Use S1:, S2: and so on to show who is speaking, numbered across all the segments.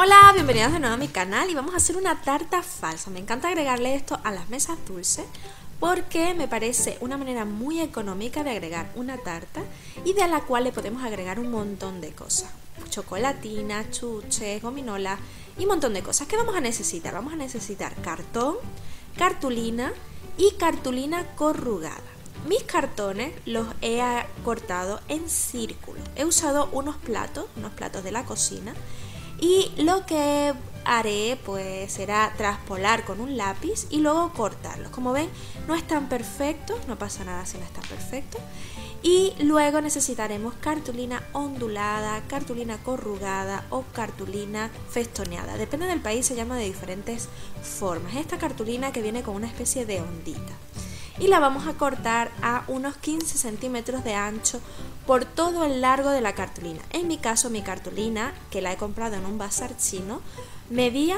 S1: Hola, bienvenidos de nuevo a mi canal y vamos a hacer una tarta falsa. Me encanta agregarle esto a las mesas dulces porque me parece una manera muy económica de agregar una tarta y de la cual le podemos agregar un montón de cosas. Chocolatina, chuches, gominola y un montón de cosas. ¿Qué vamos a necesitar? Vamos a necesitar cartón, cartulina y cartulina corrugada. Mis cartones los he cortado en círculo. He usado unos platos de la cocina. Y lo que haré pues será traspolar con un lápiz y luego cortarlos. Como ven, no están perfectos, no pasa nada si no están perfectos. Y luego necesitaremos cartulina ondulada, cartulina corrugada o cartulina festoneada. Depende del país, se llama de diferentes formas. Esta cartulina que viene con una especie de ondita. Y la vamos a cortar a unos 15 centímetros de ancho por todo el largo de la cartulina. En mi caso, mi cartulina, que la he comprado en un bazar chino, medía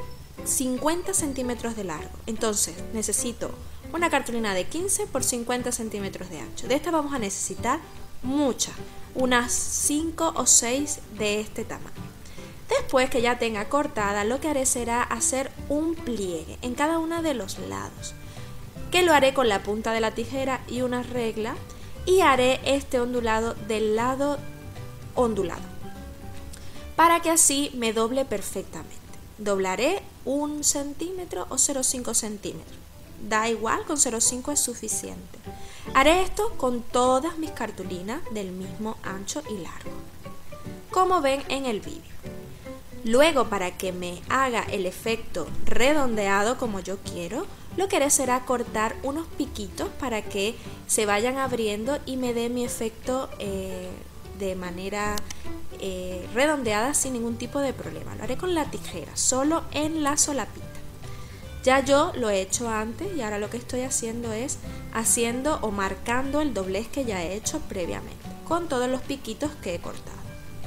S1: 50 centímetros de largo. Entonces necesito una cartulina de 15 por 50 centímetros de ancho. De esta vamos a necesitar muchas, unas 5 o 6 de este tamaño. Después que ya tenga cortada, lo que haré será hacer un pliegue en cada uno de los lados, que lo haré con la punta de la tijera y una regla, y haré este ondulado del lado ondulado para que así me doble perfectamente. Doblaré 1 centímetro o 0,5 centímetros, da igual, con 0,5 es suficiente. Haré esto con todas mis cartulinas del mismo ancho y largo, como ven en el vídeo. Luego, para que me haga el efecto redondeado como yo quiero, lo que haré será cortar unos piquitos para que se vayan abriendo y me dé mi efecto de manera redondeada sin ningún tipo de problema. Lo haré con la tijera, solo en la solapita. Ya yo lo he hecho antes y ahora lo que estoy haciendo es haciendo o marcando el doblez que ya he hecho previamente, con todos los piquitos que he cortado.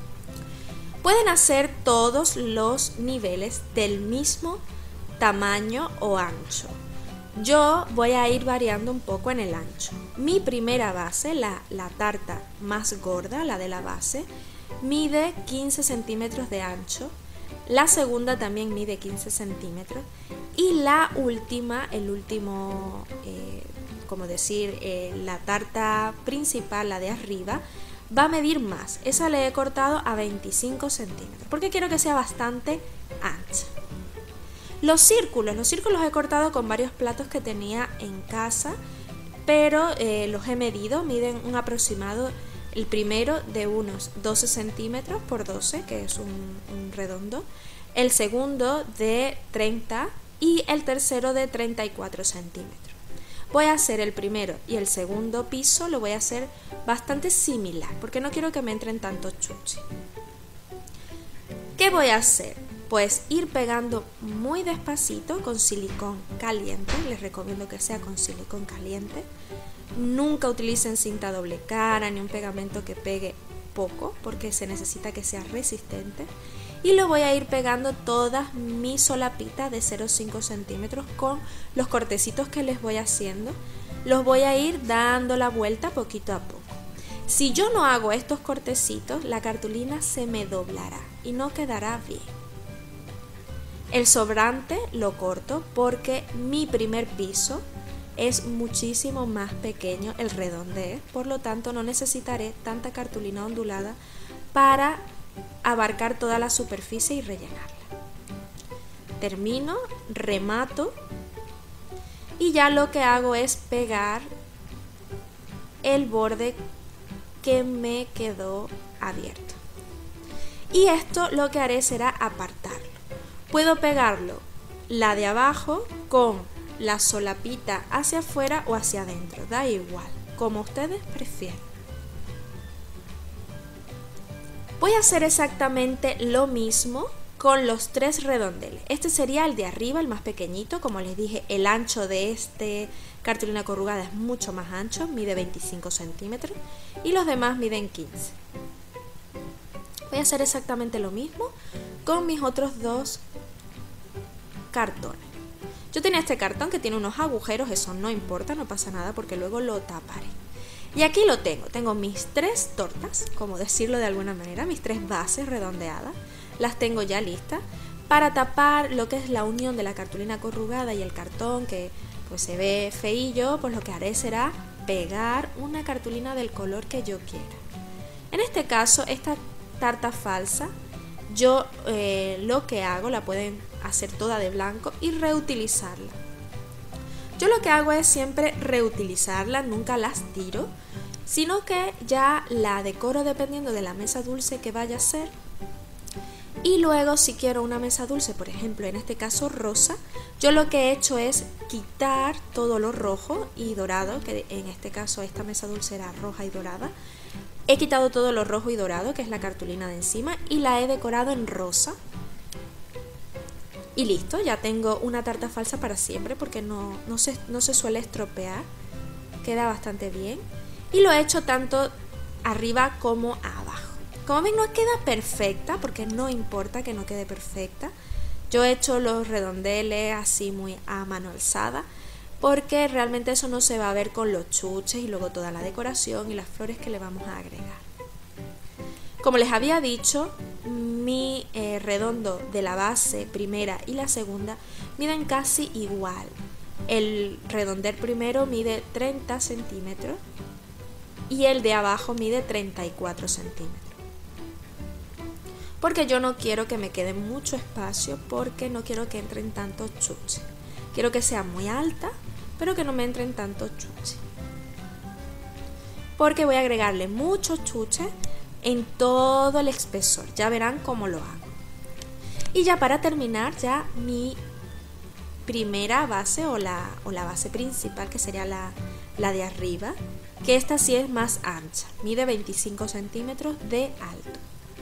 S1: Pueden hacer todos los niveles del mismo tamaño o ancho. Yo voy a ir variando un poco en el ancho. Mi primera base, la tarta más gorda, la de la base, mide 15 centímetros de ancho. La segunda también mide 15 centímetros. Y la última, la tarta principal, la de arriba, va a medir más. Esa le he cortado a 25 centímetros porque quiero que sea bastante ancha. Los círculos he cortado con varios platos que tenía en casa, pero los he medido, miden un aproximado, el primero de unos 12 centímetros por 12, que es un redondo, el segundo de 30 y el tercero de 34 centímetros. Voy a hacer el primero y el segundo piso, lo voy a hacer bastante similar, porque no quiero que me entren tantos chuches. ¿Qué voy a hacer? Pues ir pegando muy despacito con silicón caliente. Les recomiendo que sea con silicón caliente. Nunca utilicen cinta doble cara ni un pegamento que pegue poco, porque se necesita que sea resistente. Y lo voy a ir pegando todas mis solapitas de 0,5 centímetros con los cortecitos que les voy haciendo. Los voy a ir dando la vuelta poquito a poco. Si yo no hago estos cortecitos, la cartulina se me doblará y no quedará bien. El sobrante lo corto porque mi primer piso es muchísimo más pequeño, el redondeo, por lo tanto no necesitaré tanta cartulina ondulada para abarcar toda la superficie y rellenarla. Termino, remato y ya lo que hago es pegar el borde que me quedó abierto. Y esto lo que haré será apartarlo. Puedo pegarlo la de abajo con la solapita hacia afuera o hacia adentro, da igual, como ustedes prefieran. Voy a hacer exactamente lo mismo con los 3 redondeles. Este sería el de arriba, el más pequeñito. Como les dije, el ancho de este cartulina corrugada es mucho más ancho, mide 25 centímetros y los demás miden 15. Voy a hacer exactamente lo mismo con mis otros 2 cartones. Yo tenía este cartón que tiene unos agujeros, eso no importa, no pasa nada porque luego lo taparé. Y aquí lo tengo mis 3 tortas, como decirlo de alguna manera, mis 3 bases redondeadas. las tengo ya listas. Para tapar lo que es la unión de la cartulina corrugada y el cartón, que pues se ve feillo, pues lo que haré será pegar una cartulina del color que yo quiera. En este caso, esta tarta falsa, yo lo que hago, la pueden hacer toda de blanco y reutilizarla. Yo lo que hago es siempre reutilizarla, nunca las tiro, sino que ya la decoro dependiendo de la mesa dulce que vaya a ser. Y luego, si quiero una mesa dulce, por ejemplo, en este caso rosa, yo lo que he hecho es quitar todo lo rojo y dorado, que en este caso esta mesa dulce era roja y dorada. He quitado todo lo rojo y dorado, que es la cartulina de encima, y la he decorado en rosa. Y listo, ya tengo una tarta falsa para siempre, porque no se suele estropear, queda bastante bien. Y lo he hecho tanto arriba como abajo. Como ven, no queda perfecta, porque no importa que no quede perfecta. Yo he hecho los redondeles así muy a mano alzada, porque realmente eso no se va a ver con los chuches y luego toda la decoración y las flores que le vamos a agregar. Como les había dicho, mi redondo de la base primera y la segunda miden casi igual. El redondel primero mide 30 centímetros y el de abajo mide 34 centímetros. Porque yo no quiero que me quede mucho espacio, porque no quiero que entren tantos chuches. Quiero que sea muy alta, pero que no me entren tantos chuches. Porque voy a agregarle muchos chuches en todo el espesor. Ya verán cómo lo hago. Y ya para terminar, ya mi primera base o la base principal, que sería la de arriba, que esta sí es más ancha. Mide 25 centímetros de alto.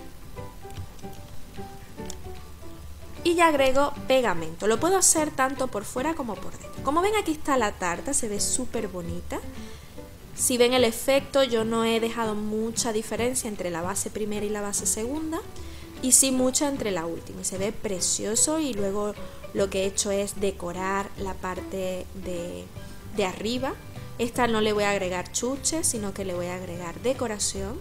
S1: Y ya agrego pegamento. Lo puedo hacer tanto por fuera como por dentro. Como ven, aquí está la tarta, se ve súper bonita. Si ven el efecto, yo no he dejado mucha diferencia entre la base primera y la base segunda, y sí mucha entre la última. Y se ve precioso. Y luego lo que he hecho es decorar la parte de arriba. Esta no le voy a agregar chuches, sino que le voy a agregar decoración.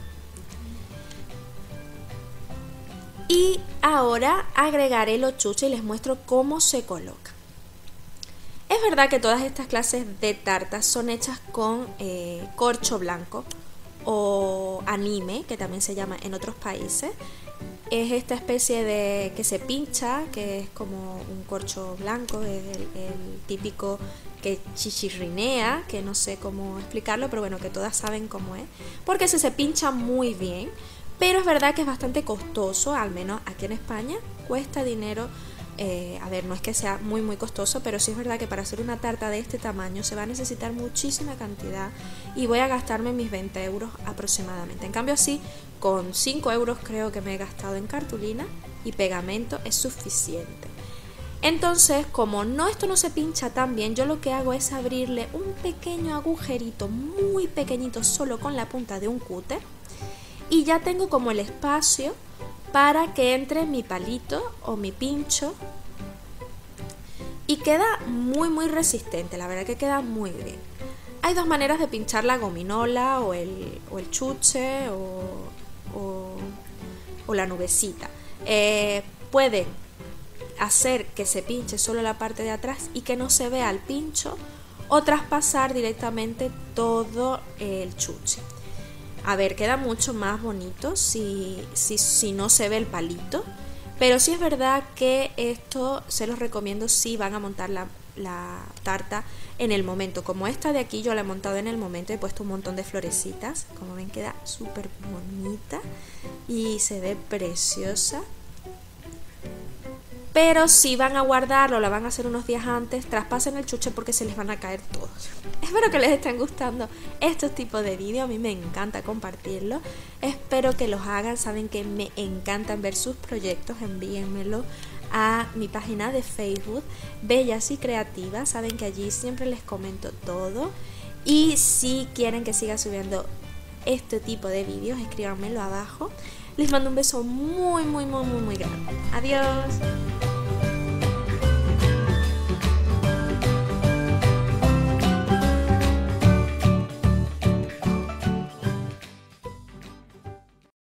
S1: Y ahora agregaré los chuches y les muestro cómo se colocan. Es verdad que todas estas clases de tartas son hechas con corcho blanco o anime, que también se llama en otros países. Es esta especie de que se pincha, que es como un corcho blanco, es el típico que chichirrinea, que no sé cómo explicarlo, pero bueno, que todas saben cómo es, porque se pincha muy bien. Pero es verdad que es bastante costoso, al menos aquí en España cuesta dinero. A ver, no es que sea muy costoso, pero sí es verdad que para hacer una tarta de este tamaño se va a necesitar muchísima cantidad y voy a gastarme mis 20 euros aproximadamente. En cambio, así con 5 euros creo que me he gastado en cartulina y pegamento es suficiente. Entonces, como esto no se pincha tan bien, yo lo que hago es abrirle un pequeño agujerito muy pequeñito solo con la punta de un cúter. Y ya tengo como el espacio para que entre mi palito o mi pincho. Y queda muy resistente, la verdad que queda muy bien. Hay dos maneras de pinchar la gominola o el chuche o la nubecita. Pueden hacer que se pinche solo la parte de atrás y que no se vea el pincho, o traspasar directamente todo el chuche. A ver, queda mucho más bonito si no se ve el palito, pero sí es verdad que esto se los recomiendo si van a montar la tarta en el momento. Como esta de aquí yo la he montado en el momento, he puesto un montón de florecitas, como ven queda súper bonita y se ve preciosa. Pero si van a guardarlo, la van a hacer unos días antes, traspasen el chuche porque se les van a caer todos. Espero que les estén gustando estos tipos de vídeos, a mí me encanta compartirlos. Espero que los hagan, saben que me encantan ver sus proyectos, envíenmelo a mi página de Facebook, Bellas y Creativas, saben que allí siempre les comento todo. Y si quieren que siga subiendo este tipo de vídeos, escríbanmelo abajo. Les mando un beso muy grande. Adiós.